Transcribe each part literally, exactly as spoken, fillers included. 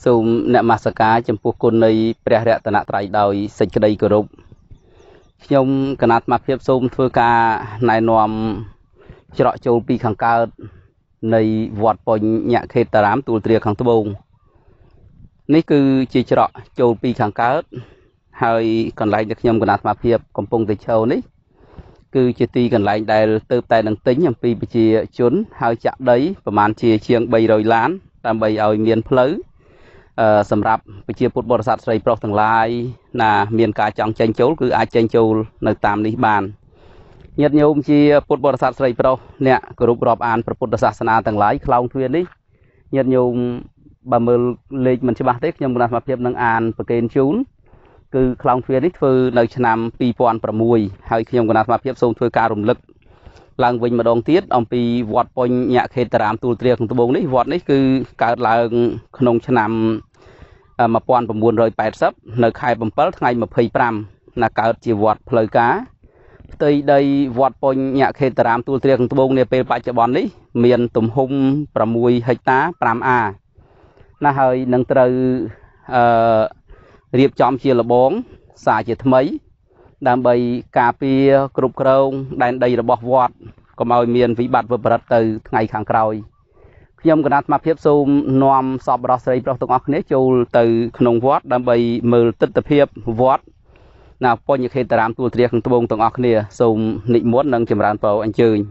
សូមអ្នកមាសកាចំពោះគុណនៃព្រះរតនត្រ័យដោយសេចក្តីគោរពខ្ញុំគណៈអាត្មាភាពសូមធ្វើការណែនាំច្រកចូលពីខាងកើតនៃវត្តពុញញាក់ខេតតារាមទួលទ្រាខាងត្បូងនេះគឺជាច្រកចូលពីខាងកើតហើយកន្លែងដែលខ្ញុំគណៈអាត្មាភាពកំពុងតែឈរនេះគឺជាទីកន្លែងដែលទៅតែនឹងទិញអំពីប្រជាជនហើយចាក់ដីប្រមាណជាជាងបីរយឡានដើម្បីឲ្យមានផ្លូវសម្រាប់ប្រជាពុទ្ធបរិស័ទស្រីប្រុសទាំងឡាយណាមានការចង់ចេញចូលគឺអាចចេញចូលនៅតាមនេះបានញាតិញោមជាពុទ្ធបរិស័ទស្រីប្រុសអ្នកគោរពរាប់អានព្រះពុទ្ធសាសនាទាំងឡាយខ្លោងទ្វារនេះញាតិញោមបើមើលលេខមិនច្បាស់ទេខ្ញុំគណៈអាត្មាភាពនឹងអានប្រកេនជូនគឺខ្លោងទ្វារនេះធ្វើនៅឆ្នាំពីរពាន់ប្រាំមួយហើយខ្ញុំគណៈអាត្មាភាពសូមធ្វើការរំលឹកឡើងវិញម្ដងទៀតអំពីវត្តពុញញាក់ខេតតារាមទួលទ្រាខាងត្បូងនេះវត្តនេះគឺកើតឡើងក្នុងឆ្នាំmột nghìn chín trăm tám mươiនៅខែbảyថ្ងៃยี่สิบห้าណាកើតជាវត្តផ្លូវការផ្ទៃដីវត្តពុញញាក់ខេតតារាមទួលទ្រាខាងត្បូងនាពេលបច្ចុប្បន្ននេះមានទំហំsáuហិកតាfiveអាណាហើយនឹងត្រូវអឺរៀបចំជាលបងសារជាថ្មីដើម្បីការពារគ្រប់គ្រងដែនដីរបស់វត្តកុំឲ្យមានវិបត្តិវិបរិតទៅថ្ងៃខាងក្រោយខ្ញុំគណៈអាត្មាភាពសូមនាំសពរបស់ស្រីប្រុសទាំងអស់គ្នាចូលទៅក្នុងវត្តដើម្បីមើលទិដ្ឋភាពវត្តណាពុញខេតតារាមទួលទ្រាខាងត្បូងទាំងអស់គ្នាសូមនិមន្តនិងចម្រើនពរអញ្ជើញ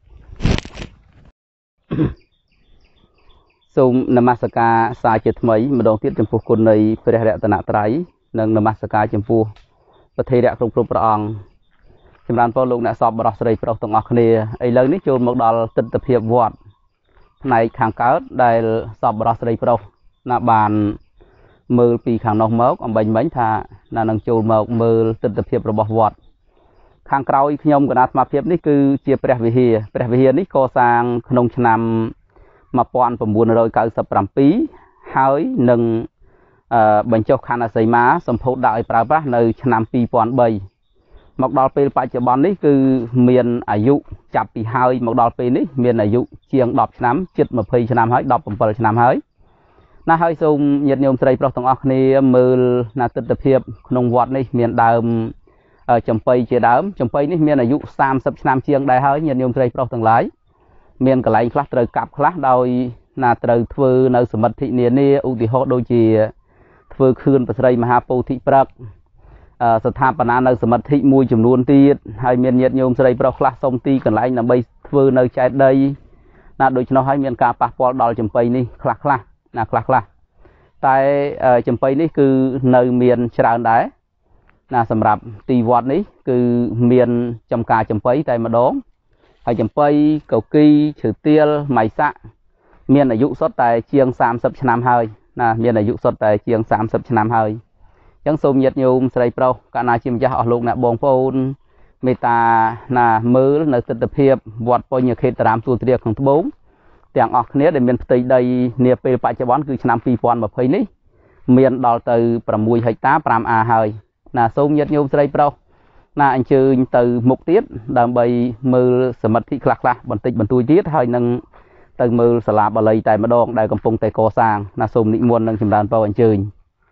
សូមនមស្ការសារជាថ្មីម្ដងទៀតចំពោះគុណនៃព្រះរតនត្រ័យនិងនមស្ការចំពោះប្រធេរៈគ្រប់គ្រប់ព្រះអង្គចម្រើនពរលោកអ្នកសពបរិសស្រីប្រុសទាំងអស់គ្នាឥឡូវនេះចូលមកដល់ទិដ្ឋភាពវត្តផ្នែកខាងកើតដែលសពបរិសស្រីប្រុសណាបានមើលពីខាងនោះមកអំបញ្ញមិញថាណានឹងចូលមកមើលទិដ្ឋភាពរបស់វត្តខាងក្រោយខ្ញុំគណៈអាត្មាភាពនេះគឺជាព្រះវិហារព្រះវិហារនេះកសាងក្នុងឆ្នាំmột nghìn chín trăm chín mươi bảyហើយនឹងបញ្ចុះខណ្ឌអសីមាសម្ពោធដាក់ឲ្យប្រើប្រាស់នៅឆ្នាំពីរពាន់បីមកដល់ពេលបច្ចុប្បន្ននេះគឺមានអាយុចាប់ពីហើយមកដល់ពេលនេះមានអាយុជាងដប់ឆ្នាំជិតยี่สิบឆ្នាំហើយដប់bảyឆ្នាំហើយណាហើយសូមញាតិញោមស្រីប្រុសទាំងអស់គ្នាមើលណាទិដ្ឋភាពក្នុងវត្តនេះមានដើមចំបៃជាដើមចំបៃនេះមានអាយុសាមសិបឆ្នាំជាងដែរហើយញាតិញោមស្រីប្រុសទាំងឡាយមានកន្លែងខ្លះត្រូវកាប់ខ្លះដោយណាត្រូវធ្វើនៅសមិទ្ធិនានាឧទាហរណ៍ដូចជាធ្វើខឿនប្រស្រីមហាពោធិព្រឹកស្ថាបនានៅសមិទ្ធិមួយចំនួនទៀតហើយមានញាតិញោមស្រីប្រុសខ្លះសុំទីកន្លែងដើម្បីធ្វើនៅចែកដីណាដូច្នោះហើយមានការប៉ះពាល់ដល់ចំបៃនេះខ្លះខ្លះណាខ្លះខ្លះតែចំបៃនេះគឺនៅមានច្រើនដែរណាសម្រាប់ទីវត្តនេះគឺមានចំការចំបៃតែម្ដងហើយចំបៃកៅគីឈើទាលម៉ៃសាក់មានអាយុសុទ្ធតែជាងសាមសិបឆ្នាំហើយណាមានអាយុសុទ្ធតែជាងសាមសិបឆ្នាំហើយអញ្ចឹងសូមញាតិញោមស្រីប្រុសកាលណាជាម្ចាស់អស់លោកអ្នកបងប្អូនមេត្តាណាមើលនៅទិដ្ឋភាពវត្តពុញខេតតារាមទួលទ្រាខាងត្បូងទាំងអស់គ្នាដែលមានផ្ទៃដីនាពេលបច្ចុប្បន្នគឺឆ្នាំពីរពាន់ยี่สิบនេះមានដល់ទៅsáuហិកតាfiveអាហើយណាសូមញាតិញោមស្រីប្រុសណាអញ្ជើញទៅមុខទៀតដើម្បីមើលសមិទ្ធិខ្លះខ្លះបន្តិចបន្តួចទៀតហើយនឹងទៅមើលសាលាបាលីតែម្ដងដែលកំពុងតែកសាងណាសូមនិមន្តនិងចម្រើនពរអញ្ជើញ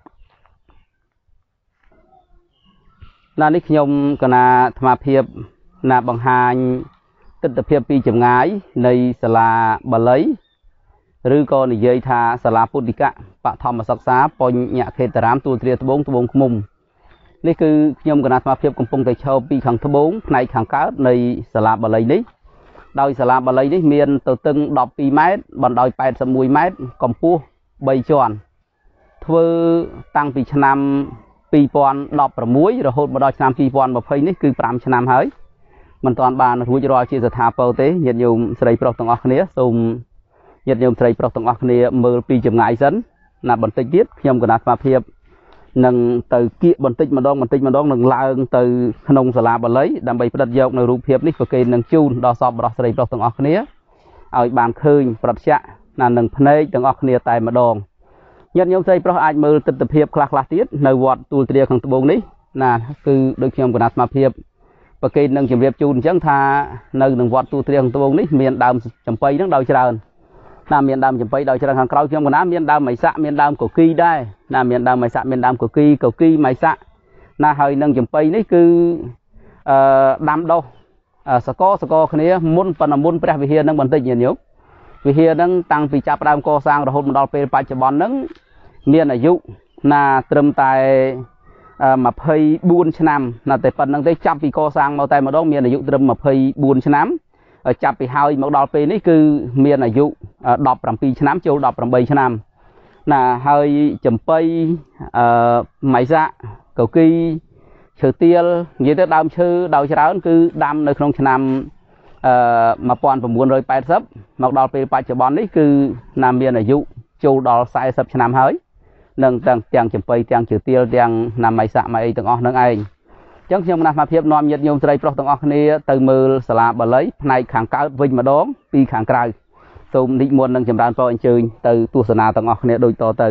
ណានេះខ្ញុំគណៈអាត្មាភាពណាបង្ហាញទិដ្ឋភាពពីចម្ងាយនៃសាលាបាលីឬក៏និយាយថាសាលាពុទ្ធិកបឋមសិក្សាពុញញាក់ខេតតារាមទួលទ្រាត្បូងត្បូងឃ្មុំនេះគឺខ្ញុំគណៈអាត្មាភាពកំពុងតែឈរពីខាងត្បូងផ្នែកខាងកើតនៃសាលាបាលីនេះដោយសាលាបាលីនេះមានទទឹងដប់ពីរម៉ែត្របណ្ដោយแปดสิบเอ็ดម៉ែត្រកម្ពស់បីជាន់ធ្វើតាំងពីឆ្នាំពីរពាន់ដប់ប្រាំមួយរហូតមកដល់ឆ្នាំពីរពាន់ยี่สิบនេះគឺfiveឆ្នាំហើយមិនទាន់បានរួចរាល់ជាស្ថាពរទេញាតិញោមស្រីប្រុសទាំងអស់គ្នាសូមញាតិញោមស្រីប្រុសទាំងអស់គ្នាមើលពីចម្ងាយសិនណាបន្តិចទៀតខ្ញុំគណៈអាត្មាភាពនឹងទៅគៀកបន្តិចម្ដងបន្តិចម្ដងនឹងឡើងទៅក្នុងសាលាបាលីដើម្បីផ្ដិតយកនៅរូបភាពនេះប្រគេននឹងជូនដល់សពបរិសស្រីប្រុសទាំងអស់គ្នាឲ្យបានឃើញប្រតិយៈណានឹងភ្នែកទាំងអស់គ្នាតែម្ដងញាតិញោមស្រីប្រុសអាចមើលទិដ្ឋភាពខ្លះខ្លះទៀតនៅវត្តទួលទ្រាខាងត្បូងនេះណាគឺដូចខ្ញុំគណៈអាត្មាភាពប្រគេននឹងជម្រាបជូនអញ្ចឹងថានៅក្នុងវត្តទួលទ្រាខាងត្បូងនេះមានដើមចំបៃហ្នឹងដោយច្រើនណាមានដើមចំបៃដោយច្រើនខាងក្រោយខ្ញុំកណាមានដើមមៃសាក់មានដើមកគីដែរណាមានដើមមៃសាក់មានដើមកគីកគីមៃសាក់ណាហើយនឹងចំបៃនេះគឺអឺដាំដុះសកសកគ្នាមុនប៉ុន្តែមុនព្រះវិហារនឹងបន្តិចញាតិញោមវិហារនឹងតាំងពីចាប់ដើមកសាងរហូតមកដល់ពេលបច្ចុប្បន្នហ្នឹងមានអាយុណាត្រឹមតែម្ភៃបួនឆ្នាំណាតែប៉ុណ្្នឹងទេចាប់ពីកសាងមកតែម្ដងមានអាយុត្រឹមម្ភៃបួនឆ្នាំចាប់ពីហើយមកដល់ពេលនេះគឺមានអាយុដប់ប្រាំពីរឆ្នាំចូលដប់ប្រាំបីឆ្នាំណាហើយចំបៃអឺមៃសាក់កគីឈើទាលនិយាយទៅដើមឈើដោយច្រើនគឺដាំនៅក្នុងឆ្នាំអឺmột nghìn chín trăm tám mươiមកដល់ពេលបច្ចុប្បន្ននេះគឺណាមានអាយុចូលដល់40ឆ្នាំហើយនឹងទាំងទាំងចំបៃទាំងឈើទាលទាំងណាមៃសាក់មៃអីទាំងអស់នឹងឯងអញ្ចឹងខ្ញុំណាស់មកភាពនាំញាតិញោមស្រីប្រុសទាំងអស់គ្នាទៅមើលសាលាបាលីផ្នែកខាងកើតវិញម្ដងពីខាងក្រៅសូមនិមន្តនឹងចម្រើនពរអញ្ជើញទៅទស្សនាទាំងអស់គ្នាដូចតទៅ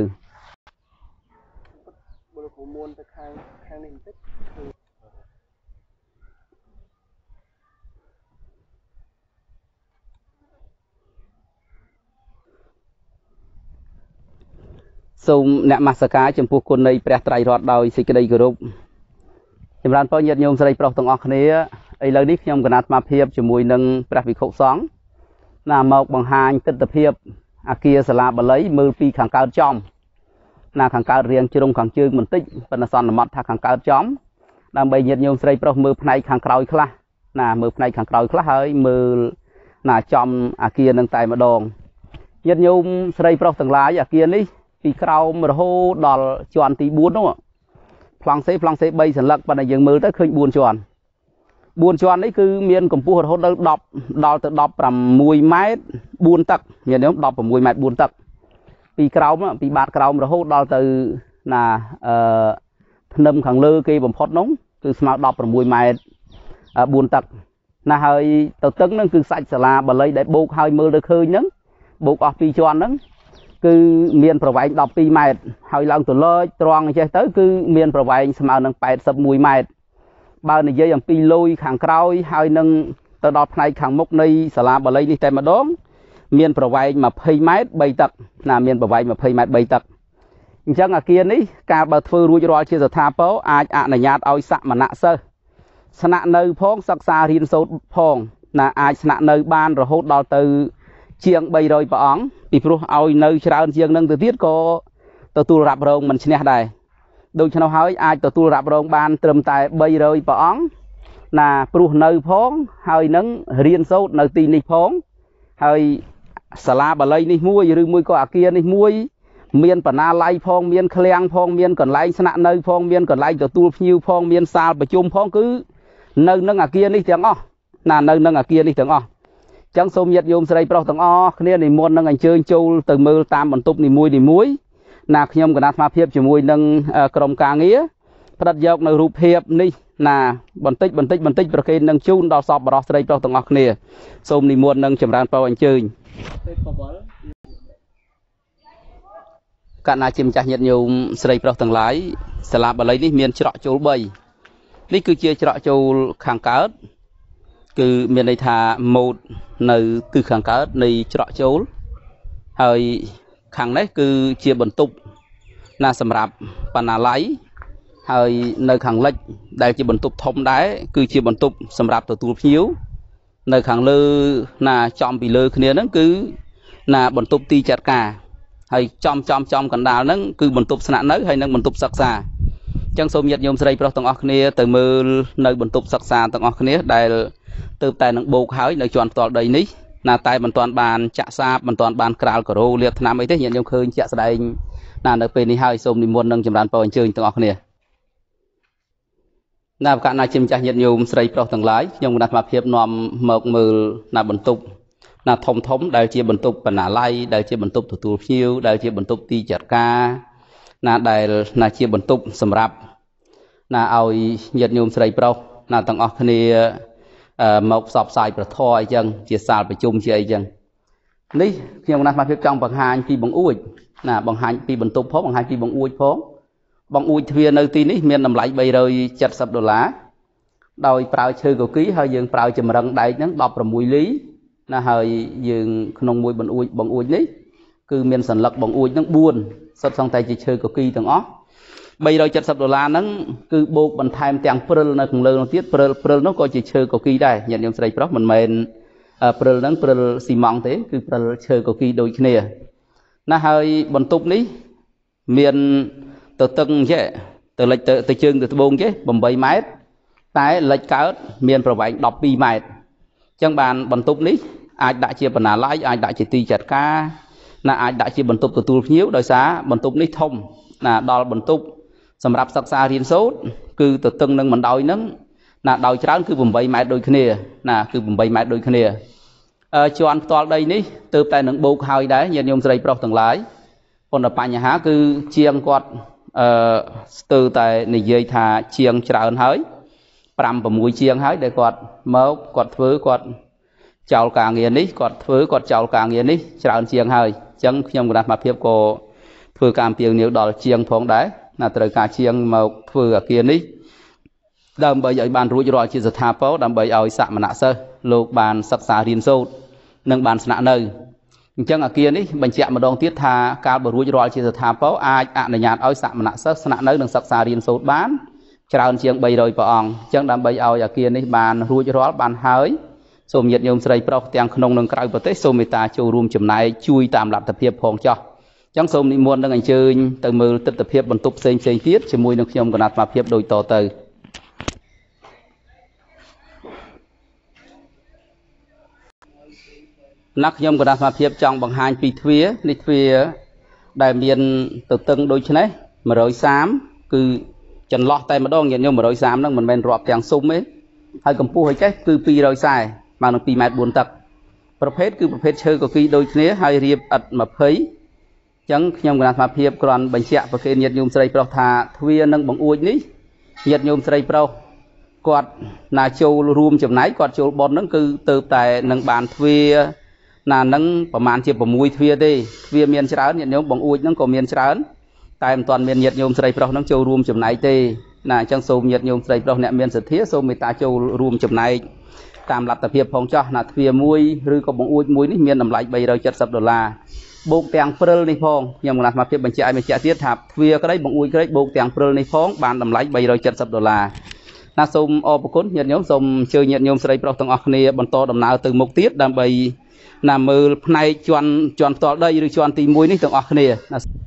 សូមអ្នកមស្ការចំពោះគុណនៃព្រះត្រៃរតន៍ដោយសេចក្តីគោរពចម្រើនពរញាតិញោមស្រីប្រុសទាំងអស់គ្នាឥឡូវនេះខ្ញុំគណៈអាត្មាភាពជាមួយនឹងព្រះភិក្ខុសង្ឃណាមកបង្ហាញទិដ្ឋភាពអាគារសាលាបាលីមើលពីខាងកើតចំណាខាងកើតរៀងជ្រុងខាងជើងបន្តិចប៉ុន្តែសន្មតថាខាងកើតចំដើម្បីញាតិញោមស្រីប្រុសមើលផ្នែកខាងក្រោយខ្លះណាមើលផ្នែកខាងក្រោយខ្លះហើយមើលណាចំអាគារនឹងតែម្ដងញាតិញោមស្រីប្រុសទាំងឡាយអាគារនេះពីក្រោមរហូតដល់ជាន់ទីបួននោះប្លង់សេប្លង់សេបីសន្លឹកប៉ុន្តែយើងមើលទៅឃើញបួនជាន់បួនជាន់នេះគឺមានកម្ពស់រហូតដល់10ដល់ទៅដប់ប្រាំមួយម៉ែត្របួនទឹកញាតិញោមដប់ប្រាំមួយម៉ែត្របួនទឹកពីក្រោមពីបាតក្រោមរហូតដល់ទៅណាអឺធ្នឹមខាងលើគេបំផុតនោះគឺស្មើដប់ប្រាំមួយម៉ែត្របួនទឹកណាហើយទៅទឹកហ្នឹងគឺសាច់សាលាបាលីដែលបូកហើយមើលទៅឃើញហ្នឹងបូកអស់ពីរជាន់ហ្នឹងគឺមានប្រវែងដប់ពីរម៉ែត្រហើយឡើងទៅលើត្រង់អញ្ចេះទៅគឺមានប្រវែងស្មើនឹងแปดสิบเอ็ดម៉ែត្របើនិយាយអំពីលុយខាងក្រោយហើយនឹងទៅដល់ផ្នែកខាងមុខនៃសាលាបាលីនេះតែម្ដងមានប្រវែងยี่สิบម៉ែត្របីទឹកណាមានប្រវែងยี่สิบម៉ែត្របីទឹកអញ្ចឹងអាគារនេះការបើធ្វើរួចរាល់ជាស្ថាពរអាចអនុញ្ញាតឲ្យសមណៈសិស្សស្នាក់នៅផងសិក្សារៀនសូត្រផងណាអាចស្នាក់នៅបានរហូតដល់ទៅជាងបីរយព្រះអង្គពីព្រោះឲ្យនៅច្រើនជាងនឹងទៅទៀតក៏ទទួលរ៉ាប់រងមិនឈ្នះដែរដូច្នោះហើយអាចទទួលរ៉ាប់រងបានត្រឹមតែបីរយព្រះអង្គណាព្រោះនៅផងហើយនឹងរៀនសូត្រនៅទីនេះផងហើយសាលាបាលីនេះមួយឬមួយក៏អាគារនេះមួយមានបណ្ណាល័យផងមានឃ្លាំងផងមានកន្លែងស្នាក់នៅផងមានកន្លែងទទួលភ្ញៀវផងមានសាលប្រជុំផងគឺនៅនឹងអាគារនេះទាំងអស់ណានៅនឹងអាគារនេះទាំងអស់ចឹងសូមញាតិញោមស្រីប្រុសទាំងអស់គ្នានិមន្តនឹងអញ្ជើញចូលទៅមើលតាមបន្ទប់នីមួយនីមួយណាខ្ញុំគណៈអាត្មាភាពជាមួយនឹងក្រុមការងារផ្ដិតយកនៅរូបភាពនេះណាបន្តិចបន្តិចបន្តិចប្រគេននឹងជូនដល់សពបរិសស្រីប្រុសទាំងអស់គ្នាសូមនិមន្តនឹងចម្រើនពរអញ្ជើញកណ្ណាជាម្ចាស់ញាតិញោមស្រីប្រុសទាំងឡាយសាលាបាលីនេះមានច្រកចូលបីនេះគឺជាច្រកចូលខាងកើតគឺមានន័យថាម៉ូដនៅទិសខាងកើតនៃច្រកចូលហើយខាងនេះគឺជាបន្ទប់ណាសម្រាប់បណ្ណាល័យហើយនៅខាងលិចដែលជាបន្ទប់ធំដែរគឺជាបន្ទប់សម្រាប់ទទួលភ្ញៀវនៅខាងលើណាចំពីលើគ្នាហ្នឹងគឺណាបន្ទប់ទីចាត់ការហើយចំចំចំកណ្ដាលហ្នឹងគឺបន្ទប់ស្នាក់នៅហើយនិងបន្ទប់សិក្សាអញ្ចឹងសូមញាតិញោមស្រីប្រុសទាំងអស់គ្នាទៅមើលនៅបន្ទប់សិក្សាទាំងអស់គ្នាដែលទើបតែនឹងបោកហើយនៅជាន់ផ្ទាល់ដីនេះណាតែមិនទាន់បានចាក់សាបមិនទាន់បានក្រាលការ៉ូលាបថ្នាំអីទេញាតិញោមឃើញជាក់ស្ដែងណានៅពេលនេះហើយសូមនិមន្តនឹងចម្រើនពរអញ្ជើញទាំងអស់គ្នាណាប្រកាសណាជាម្ចាស់ញាតិញោមស្រីប្រុសទាំងឡាយខ្ញុំគណៈអាត្មាភាពនាំមកមើលណាបន្ទប់ណាធំធំដែលជាបន្ទប់បណ្ណាល័យដែលជាបន្ទប់ទទួលភ្ញៀវដែលជាបន្ទប់ទីចាត់ការណាដែលណាជាបន្ទប់សម្រាប់ណាឲ្យញាតិញោមស្រីប្រុសណាទាំងអស់គ្នាមកផ្សព្វផ្សាយប្រធរអីចឹងជាសាលប្រជុំជាអីចឹងនេះខ្ញុំណាស់មកភាពចង់បង្ហាញពីបង្អួចណាបង្ហាញពីបន្ទប់ផងបង្ហាញពីបង្អួចផងបង្អួចទ្វារនៅទីនេះមានតម្លៃបីរយเจ็ดสิบដុល្លារដោយប្រើឈើកគីហើយយើងប្រើចម្រឹងដែកហ្នឹងដប់ប្រាំមួយលី na hơi dừng nông mùi bằng ui bằng ui ní cứ miền sản lật bằng ui nó buồn sắp xong tay chỉ chơi có kỳ từng ó bây giờ chất sập đô la nó cứ buộc bằng time tiếng pearl nó cũng lớn tiết pearl pearl nó có chỉ chơi có kỳ đây nhận nhầm sấy pro mình men pearl nó pearl xi măng thế cứ pearl chơi có kỳ đôi kia na hơi bận tục ní miền từ từng chứ từ lệch từ từ chương từ bông chứ bằng bảy mét tái lệch cao miền pro bảy đọc pi mét chẳng bàn bận tục ní ai đã chia phần nào lái ai đã chỉ ti chặt ca na ai đã chia bận tục từ tu nhiêu đời xá bận tục ní thông là đo bận tụcสำหรับศักษาเรียนสูตรคือตัวตึงนึงมันดอยนึงน่ะดอยช้างคือบุ่มใบไม้โดยขี้น่ะคือบุ่มใบไม้โดยขี้จวนตอนใดนี้เติบแต่หนึ่งโบกหายได้ยันยมใส่ปลอกต่างหลายคนละปัญหาคือเชียงกอดเติบแต่ในเยื่อธาเชียงเจริญหายปรำประมุยเชียงหายได้กอดเมื่อกอดเฟือกอดเจ้ากางเงียนี้กอดเฟือกอดเจ้ากางเงียนี้เจริญเชียงหายจังยมกระดาษมาเพียบก็เฟือการเพียงเหนียวดอลเชียงพองได้น่าตระการเชียงมาเฟือเกียนี้ดำใบใหญ่บานรู้จรอยชีสถาเป้าดำใบเอาสะมณะเซโลกบานศักษาเรียนสูตรนึ่งบานสนะเนยจังอาเกียนี้บรรจัยมาดองทิศทาการบรรลุจรอยชีสถาเป้าอาอนุญาตเอาสะมณะเซสนะเนยนึ่งศักษาเรียนสูตรบ้านชาวเชียงใบโดยปองจังดำใบเอาอาเกียนี้บานรู้จรอยบานหายสมเด็จโยมใส่เปล่าเตียงขนมหนึ่งกลายประเทศสมิตาโจรวมจำนายช่วยตามหลักตะเพียบพองจ่อจังสมนิมนต์ดังอันเชิญแต่มือติดตะเพียบบรรทุกเซงเซงเทียดจะมวยนักยมกนัดมาเพียบโดยต่อเตยนักยมกนัดมาเพียบจังบางหายปีทวีนิทวีได้เรียนตึกตึงโดยเฉพาะมาโดยสามคือจันล็อกแต่มาดองยันยมมาโดยสามนั่งมันเป็นรอบแทงซุ้มไหมให้กำปูให้แค่คือปีโดยสายมาหนึ่งปีแมทบุญตักประเภทคือประเภทเชิงก็คือโดยเฉพาะให้เรียบอัดมาเพยจังยมกนัดมาเพียบกรอนบัญชีประเภทยันยมใส่ปลอกธาทวีนั่งบังอวยนี้ยันยมใส่ปลอกกอดนาโจรวมจำไหนกอดโจบอลนั่นคือเติบแต่นังบานทวีนานั่งประมาณเทียบประมุยทวีได้ทวีเมียนเช้ายันยมบังอวยนั่งก็เมียนเช้าแต่ตอนเมียนยันยมใส่ปลอกนั่งโจรวมจำไหนเต้น่ะจังโสมยันยมใส่ปลอกเนี่ยเมียนเสถียรโสมมีตาโจรวมจำไหนตามหลักตะเพียบพองจ้านาทวีมวยหรือก็บังอวยมวยนี่เมียนนำไหลใบเราจัดสับดอลลาร์โบกแตงเปลือยในพงยมกนัดมาเพียบบรรจัยบรรจัยเทียบถับเวียก็ได้บังอุยก็ได้โบกแตงเปลือยในพงบานดำไหลใบเราจัดสับดอลลาร์นาสมอปกุลยันยมสมเชื่อยันยมใส่ปลอกตังออกเนี่ยบรรโตดำนาตึงมุกเทียบดำใบนามือในจวนจวนต่อได้หรือจวนตีมวยนี่ตังออกเนี่ย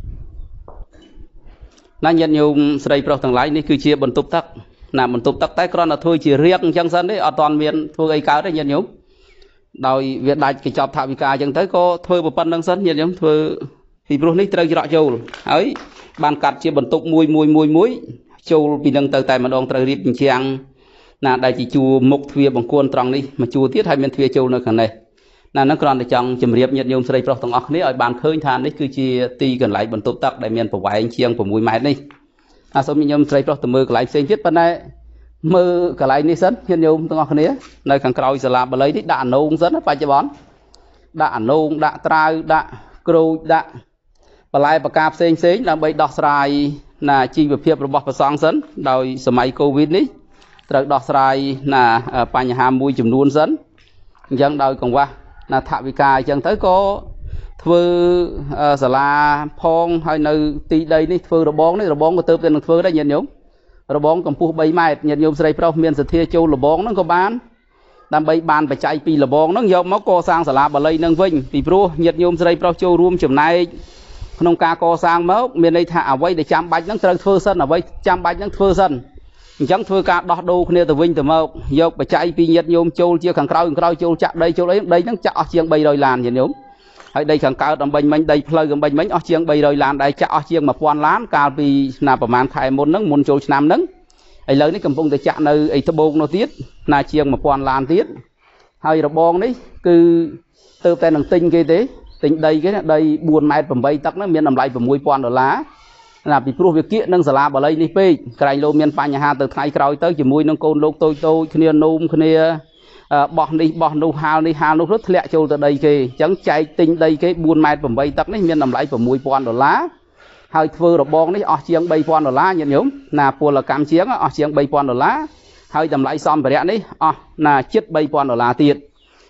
นั่นยันยมใส่ปลอกตังไหลนี่คือเชียบรรทุกตักนาบรรทุกตักใต้กรอนถ้วยเชียเรียกจังสันได้เอาตอนเวียนถ้วยไอ้กาวได้ยันยมโดยเวียนได้กิจอบถาวิกาจังเต้ก็ถ้วยบุปผนังสันยันยมถ้วยที่พวกนี้เตยจะโจลเอ้ยบานกัดเชียบรรทุกมวยมวยมวยมวยโจลปีนังเตยแต่มาดองเตยรีบเชียงน่ะได้จีจูมุกเทียบางคนตรังนี่มาจูที่ไทยเป็นเทียโจลในขณะนี้น่ะนักกรอนได้จังจำเรียบยันยมใส่ปลอกตังออกนี้เอาบานเคยทานนี่คือเชียตีกันไหลบรรทุกตักได้เมียนประวัยเชียงประมวยไม้นี่น่ะสมยมใส่ปลอกตังมือไหลเสียงเจ็ดปันได้มือกไหลนี่สันยันยมตังออกนี้ในขังกรอยสลาบเลยที่ด่านนูงสันไปจะบอลด่านนูงด่าตรายด่ากรูด่าปลายปากกาเซ็งเซ็งเราไปดอกสายน่ะจีบเพียบระบบประสองสันโดยสมัยโควิดนี้ตรักดอกสายน่ะปัญหามวยจุ่มนูนสันยังโดยกงว่าน่ะถาวิกาจังtới có thưaสลาพองให้ในตีใดนี่thưaระบองนี่ระบองก็เติมเป็นthưaได้ยันยมระบองกำพูใบไม้ยันยมใส่เปล่าเมียนเสถียรโจระบองนั่งก็บานดำใบบานไปใจปีระบองนั่งยอมมักก่อสร้างสลาบะเลยนั่งวิ่งปีพรูยันยมใส่เปล่าโจรวมจำนายขนมกาก่อสร้างมักเมียนในท่าเอาไว้ได้จำใบนั่งเติมthưaสันเอาไว้จำใบนั่งthưaสันจังthưaการดอกดูเนี่ยตัววิ่งตัวมักยกไปใจปียันยมโจเชี่ยวขังเกล้าขังเกล้าโจจับใดโจเลยใดนั่งจับเชียงใบลอยลานยันยมให้ใดขังเกล้าดำใบมันใดเพลย์กับใบมันเชียงใบลอยลานใดจับเชียงมาปอนล้านการปีนาประมาณไข่มนนั่งมนโจชนามนั่งไอ้เลยนี่กำปงจะจับในไอ้ทบงโนติสนาเชียงมาปอนลานติสให้ระบองนี่คือเติมแต่หนังติงกี่ทีติงใดcáiใดบุญไม้ผมใบตักนั่นมีน้ำลายผมมวยปอนดอลลาร์น่ะปีพรูวิกินั่งสลาบอะไรนี่เป้ไกลโลเมียนปัญหาเติมไทยกลอยเติมจมูกนั่งโกนโลกโตโตขณีนุ่มขณีบอกนี่บอกนุ่มฮาวนี่ฮาวนุ่มรถทะเลโจลตัวใดกี่จังใจติงใดกี่บุญไม้ผมใบตักนี่มีน้ำลายผมมวยปอนดอลลาร์ให้เฟือระบองนี่ออกเชียงใบปอนดอลลาร์ยันยมน่ะปวดละกำเชียงออกเชียงใบปอนดอลลาร์ให้ทำลายซ้อมไปแล้วนี่อ๋อน่ะชิดใบปอนดอลลาร์ตีด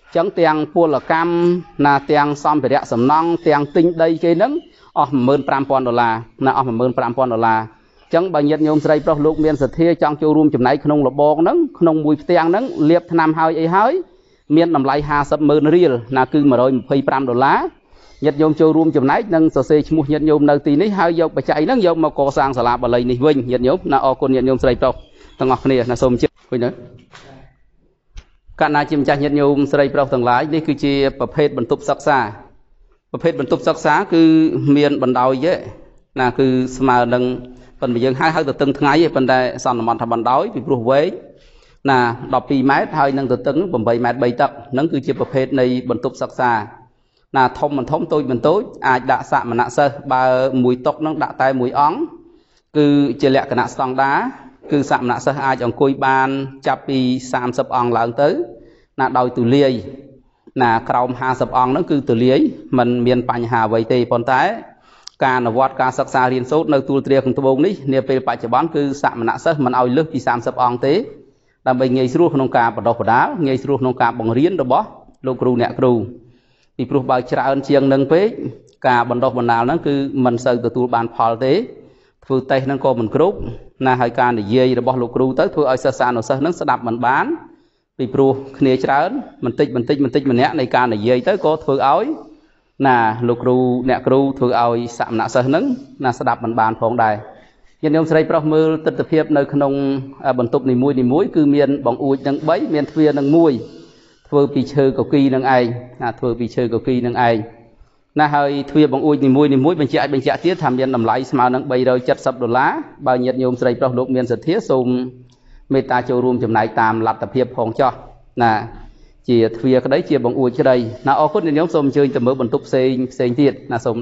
chẳng tiền buôn là cam là tiền xong phải đẹp sầm nong tiền tinh đây cái nấng ở mơn pram pon đô la là ở mơn pram pon đô la chẳng bao nhiêu nhôm sấy pro lục miền sệt thia trong châu room chấm này không là bong nấng không mùi tiền nấng liệp nam hai ấy hới miền nằm lại hà sập mơn riel là cứ mà rồi phay pram đô la nhật nhôm châu room chấm này nâng sờ sê mua nhật nhôm nơi tí này hai dọc phải chạy nấng dọc mà co sang sờ lạp bờ lầy này vinh nhật nhôm là ở con nhật nhôm sấy pro thằng ngọc này là xôm chết vinh nữaการนาจิมจักยันโยมสไลปรอกต่างหลายนี่คือเจีประเภทบรรทุกศักษาประเภทบรรทุกศักษาคือเมียนบรรดาเยอะนะคือสมาดังเป็นไปยังให้ให้ตัวตึงทั้งไงเป็นได้สอนมันทำบรรดาไปปลุกไว้นะดอกปีไม้ไทยนั่งตัวตึงผมใบไม้ใบตักนั่นคือเจีประเภทในบรรทุกศักษานะทมมันทมตัวมันตัวอาจด่าสะมันหนักเสบาหมุยตกนั่งด่าตายหมุยอ้องคือเจริญขณะสองดาคือสามนักสหายของคุยบานจับปีสามสิบองหลังtớiน่ะโดยตุเลียน่ะคราวห้าสิบองนั่นคือตุเลียมันมีปัญหาไว้ตีปนท้ายการวัดการศึกษาเรียนสูตรในตัวเตรียมของตัวนี้เนี่ยเป็นปัจจุบันคือสามนักสหมันเอาเลือกปีสามสิบองตีแต่ไปเงยสู้ขนมกาปดอกปดาเงยสู้ขนมกาบังเรียนดอกบ่ลูกครูเนี่ยครูปีครูบาชราอันเชียงหนึ่งเป๊ะการบรรดอกบรรดานั้นคือมันเสด็จตัวบานพอลตีฟูเตนั่นก็มันกรุ๊ปน่าให้การเยี่ยระบบลูกครูtớiធ្វើឲ្យសិស្សនុសិស្សនឹងស្ដាប់មិនបានពីព្រោះគ្នាច្រើនបន្តិចបន្តិចបន្តិចម្នាក់នៃការនិយាយទៅក៏ធ្វើឲ្យណាលោកគ្រូអ្នកគ្រូធ្វើឲ្យសមណៈសិស្សនឹងណាស្ដាប់មិនបានផងដែរញាតិញោមស្រីប្រុសមើលទស្សនភាពនៅក្នុងបន្ទប់នីមួយនីមួយគឺមានបងអួចនឹងបីមានទ្វារនឹងមួយធ្វើពីឈើកគីនឹងឯងណាធ្វើពីឈើកគីនឹងឯងណាហើយទ្វារបងអួចនីមួយនីមួយបញ្ជាក់បញ្ជាក់ទៀតថាមានតម្លៃស្មើនឹងបីរយเจ็ดสิบដុល្លារបើញាតិញោមស្រីប្រុសលោកមានសទ្ធាសូមមេត្តាចូលរួមចំណែកតាមលទ្ធភាពផងចោះណាជាទ្វារក្តីជាបងអួចក្តីណាអរគុណញាតិញោមសូមអញ្ជើញទៅមើលបន្ទប់ផ្សេងផ្សេងទៀតណាសូម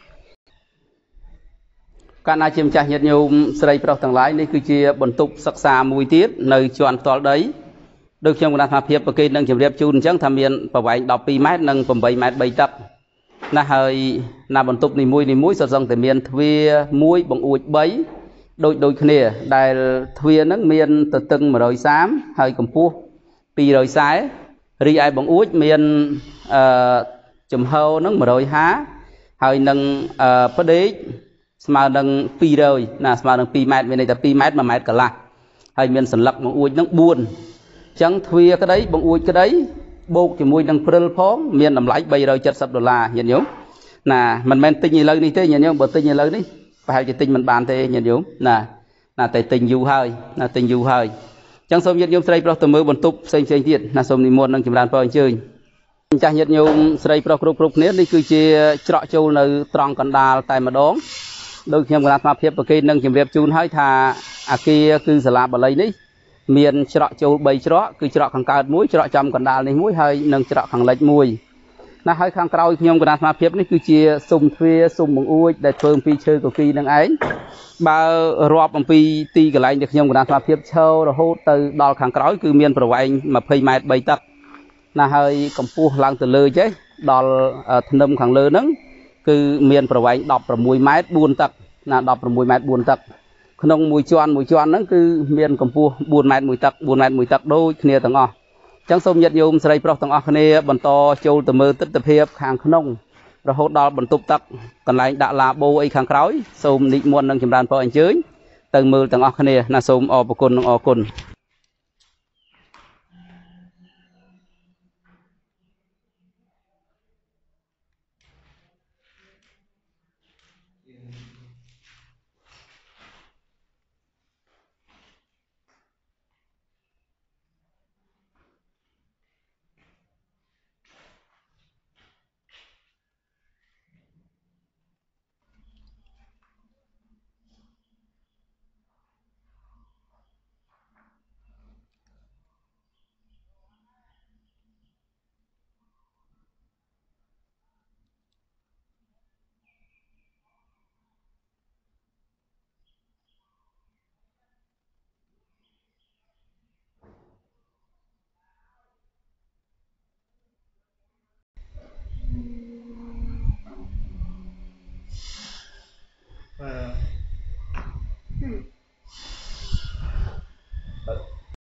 កាលណាជាម្ចាស់ញាតិញោមស្រីប្រុសទាំងឡាយនេះគឺជាបន្ទប់សិក្សាមួយទៀតនៅជាន់ផ្ទាល់ដីដូចខ្ញុំគណៈថាភាពប្រកេតនឹងជម្រាបជូនអញ្ចឹងថាមានប្រវែងដប់ពីរម៉ែត្រនិងแปดម៉ែត្របីតឹកណាហើយណាបន្ទប់នីមួយនីមួយសុទ្ធសឹងតែមានទ្វារមួយបង្អួចបីដូចដូចគ្នាដែលទ្វារហ្នឹងមានទទឹងmột trăm ba mươiហើយកម្ពស់two hundred fortyរីឯបង្អួចមានអឺចំហហ្នឹងone hundred fiftyហើយនឹងអឺផ្ដេកស្មើនឹងtwo hundredណាស្មើនឹងtwoម៉ែត្រមានន័យថាtwoម៉ែត្រoneម៉ែត្រកន្លះហើយមានសន្លឹកបង្អួចហ្នឹងfourអញ្ចឹងទ្វារក្តីបង្អួចក្តីបូកជាមួយនឹងព្រិលផងមានតម្លៃthree hundred seventyដុល្លារញាតិញោមណាមិនមែនទិញឥឡូវនេះទេញាតិញោមបើទិញឥឡូវនេះប្រហែលជាទិញមិនបានទេញាតិញោមណាណាតែទិញយូរហើយណាទិញយូរហើយអញ្ចឹងសូមញាតិញោមស្រីប្រុសទៅមើលបន្ទប់ផ្សេងផ្សេងទៀតណាសូមនិមន្តនឹងចម្រើនពរអញ្ជើញចាស់ញាតិញោមស្រីប្រុសគ្រប់គ្រប់គ្នានេះគឺជាច្រកចូលនៅត្រង់កណ្ដាលតែម្ដងដូចខ្ញុំគណៈស្មារតីប្រកេតនឹងជម្រាបជូនឲ្យថាអាគារគឺសាលាបាលីនេះមានច្រកចូលthreeច្រកគឺច្រកខាងកើតមួយច្រកចំកណ្ដាលនេះមួយហើយនិងច្រកខាងលិចមួយណាហើយខាងក្រោយខ្ញុំគណៈស្មារតីនេះគឺជាស៊ុំទ្វារស៊ុំបង្អួចដែលធ្វើអំពីឈើកគីនឹងឯងបើរាប់អំពីទីកន្លែងដែលខ្ញុំគណៈស្មារតីឈររហូតទៅដល់ខាងក្រោយគឺមានប្រវែងtwentyម៉ែត្រthreeតឹកណាហើយកម្ពស់ឡើងទៅលើចេះដល់ធ្នឹមខាងលើហ្នឹងគឺមានប្រវែងsixteenម៉ែត្រfourតឹកណាsixteenម៉ែត្រfourតឹកក្នុងមួយជាន់មួយជាន់ហ្នឹងគឺមានកម្ពស់fourម៉ែត្រoneតឹកfourម៉ែត្រoneតឹកដូចគ្នាទាំងអស់អញ្ចឹងសូមញាតិញោមស្រីប្រុសទាំងអស់គ្នាបន្តចូលទៅមើលទស្សនភាពខាងក្នុងរហូតដល់បន្ទប់ទឹកកន្លែងដាក់ឡាបូអីខាងក្រោយសូមនិមន្តនឹងចម្រើនពរអញ្ជើញទៅមើលទាំងអស់គ្នាណាសូមអរគុណនិងអរគុណ